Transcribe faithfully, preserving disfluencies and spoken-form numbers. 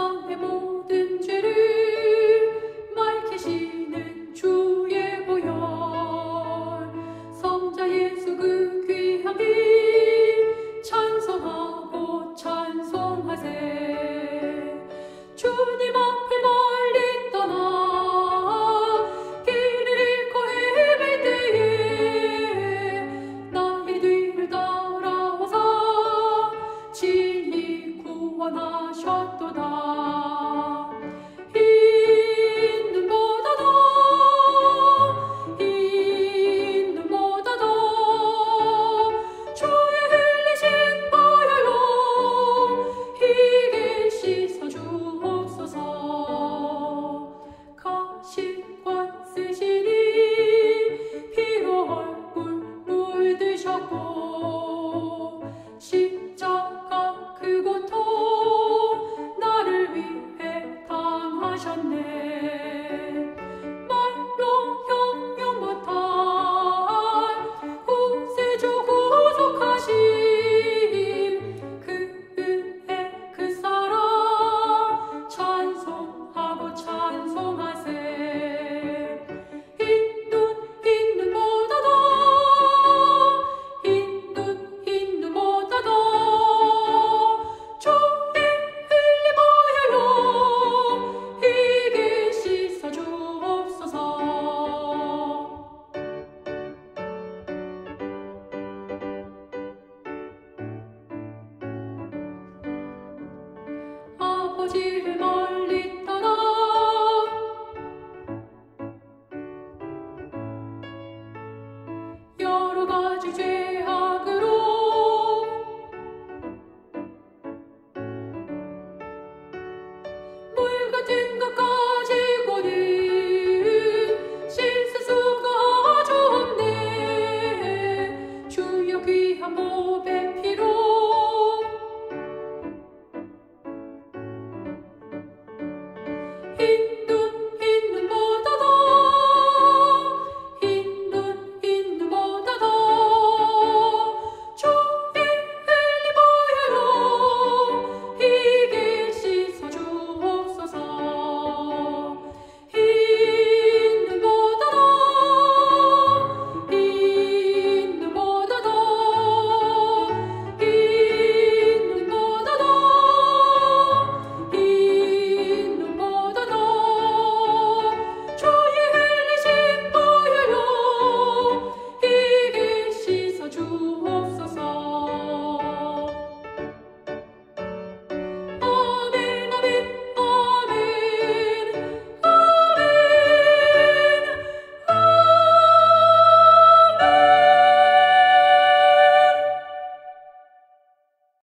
세상의 모든 죄를 밝히시는 주의 보혈, 성자 예수 그 귀한 피 찬송하고 찬송하세. 주님 앞을 멀리 떠나 길을 잃고 헤맬 때에 나의 뒤를 따라와서 친히 구원하셨도다. 흰 눈보다 더, 흰 눈보다 더 주의 흘리신 보혈로 희게 씻어주옵소서. 가시관 쓰시니 피로 얼굴 물드셨고 십자가 그 고통 나를 위해 당하셨네. 말로 형용 못할 구세주 구속하심 그 은혜 그 사랑 찬송하고 찬송하세. 흰 눈 흰 눈보다 더, 흰 눈 흰 눈보다 더 주의 흘린 보혈로 희게 씻어주옵소서. 아버지를 멀리 떠나 여러 가지 죄